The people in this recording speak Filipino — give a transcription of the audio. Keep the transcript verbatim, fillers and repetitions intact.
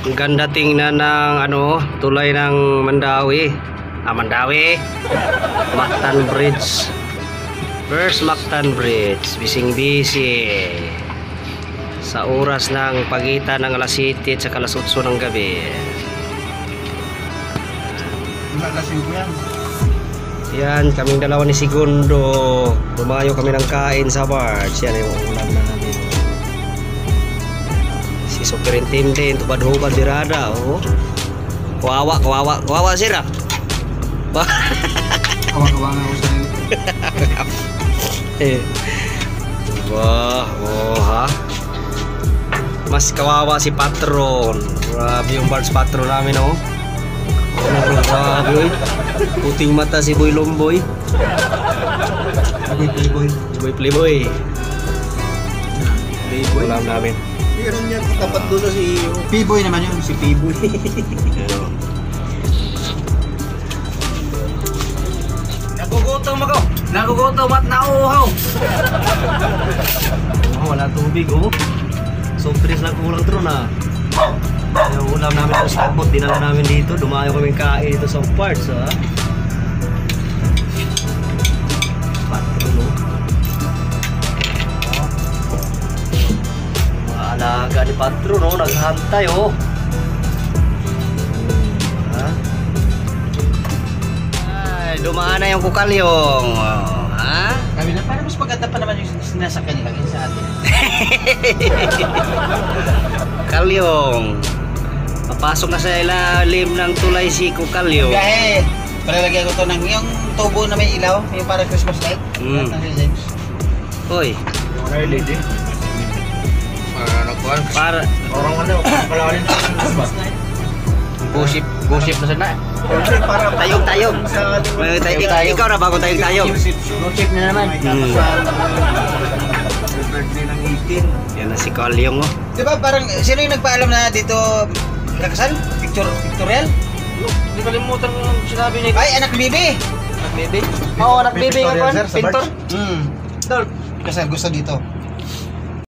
Ang ganda tingnan ng ano, tulay ng Mandawi. Ah, Mandawi. Mactan Bridge. First Mactan Bridge. Bising-bisi. Sa oras ng pagitan ng alas siyete at saka alas otso ng gabi. Alas siyete yan. Yan, kaming dalawa ni Segundo. Lumayo kami ng kain sa barge. Yan yung ulam namin. Si Superintendent, tubad-hubad dirada, oh. Kawawa, kawawa, kawawa sira. Kawawa nga ako sa'yo. Eh. Wah, oh ha. Mas kawawa si Patron. Grabe yung barge patron namin, oh. Grabe, puting mata si Boy Lomboy. Boy Playboy. Boy Playboy. Playboy. Ulam namin. Meron yan, tapat doon si P-Boy naman yun, si P-Boy. Nagugutom ako. Nagugutom at nauuhaw. Oh, wala tubig, oh. Soft drinks lang kulang tro na. Yung ulam namin sa stockboat, dinala namin dito. Dumayo kaming kain dito sa parts, ha. Patron, oh. Maalaga ni Patron, oh. Naghantay, oh. Ha? Ay, dumaan na yung kukalyong, oh. Ha? Kami na, parang mas maganda pa naman yung sinasakyan nila kaysa sa atin. Kalyong. Papasok na sa ilalim ng tulay si Kukalyong. Biyahe, palalagyan ko to ng yung tubo na may ilaw, yung parang Christmas light. Mm. Hoy. Yung L E D. Para nagkuhan. Para Orang ano, palawalin sa Christmas light. gusip, gusip na sana. Para Tayog-tayog. May tay- Ikaw na bagong tayog-tayog. Gusip na naman. Hmm. Birthday ng eighteen. Yan na si Kalyong, oh. Di ba parang, sino yung nagpaalam na dito kakasal? Picture, pictorial? Hindi kalimutan ko sinabi niya. Ay, anak bibi! Anak baby? Oo, anak baby nga Pictorial, pa. sir, sa Pintor. Barge? Hmm. Tol. Kasi gusto dito.